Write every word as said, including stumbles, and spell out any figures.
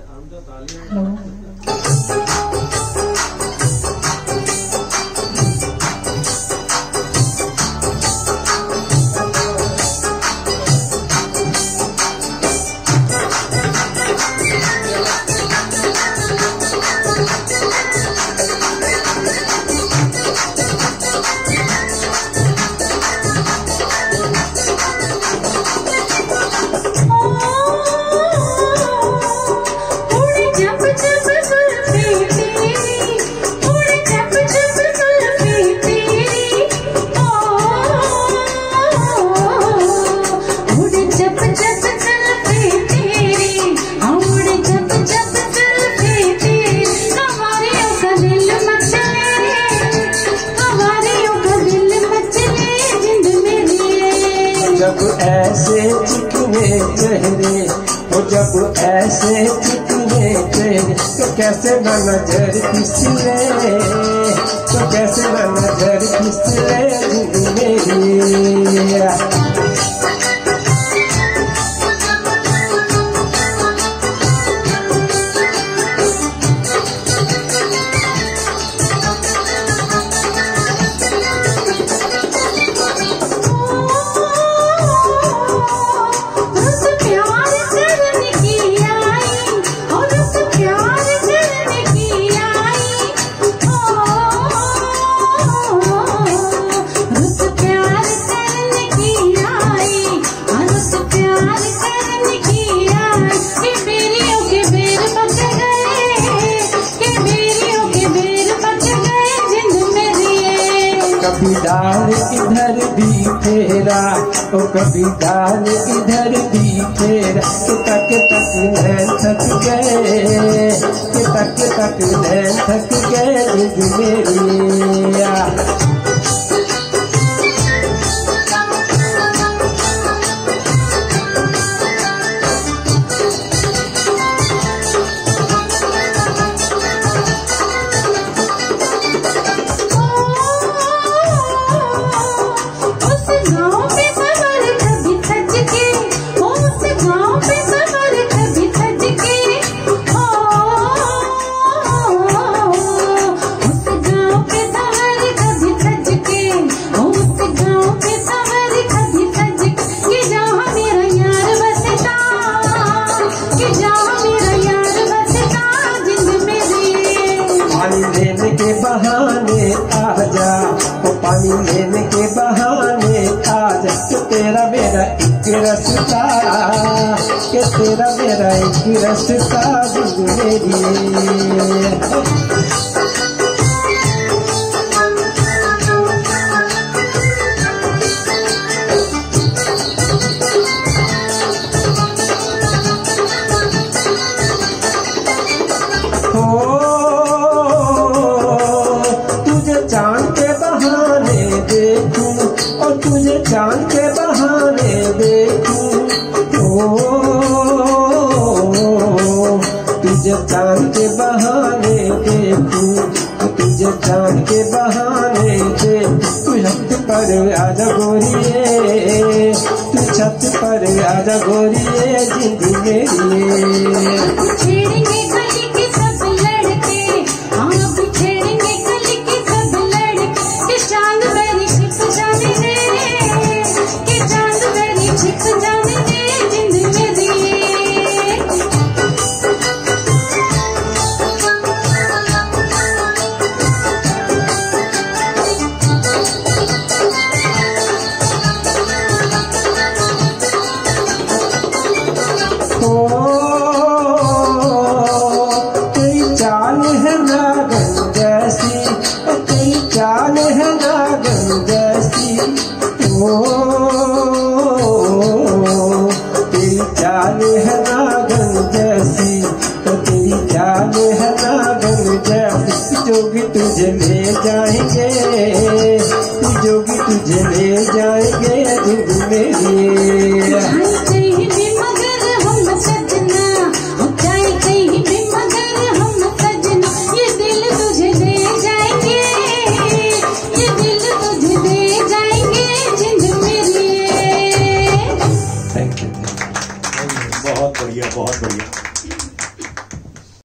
जब ऐसे चिकने चेहरे हो, जब ऐसे चिकने चेहरे, तो कैसे न नजर फिसले, तो कैसे न नजर फिसले मेरी। कभी डाल इधर भी फेरा, ओ कभी डाल इधर भी फेरा, कि तक तक नैन थक गए, कि तक तक नैन थक गए जिंद मेरी। पानी लेने के बहाने आ जा, ओ पानी लेने के बहाने आ जा, कि तेरा मेरा एक रास्ता, कि तेरा मेरा एक रास्ता जिंद मेरी। चांद के बहाने देखूं, और तुझे चांद के बहाने देखूं, ओ तुझे चांद के बहाने देखूं, तुझे चांद के बहाने देखूं। तू छत पर आजा गोरिये, तू छत पर आजा गोरिये जिंद मेरी। तेरी चाल है नागन जैसी, तेरी चाल है नागन जैसी, ओ तेरी चाल है नागन जैसी, तेरी चाल है नागन जैसी। जोगी तुझे ले जाएंगे, जोगी तुझे ले जाएंगे जिंद मेरी। बहुत बढ़िया, बहुत बढ़िया।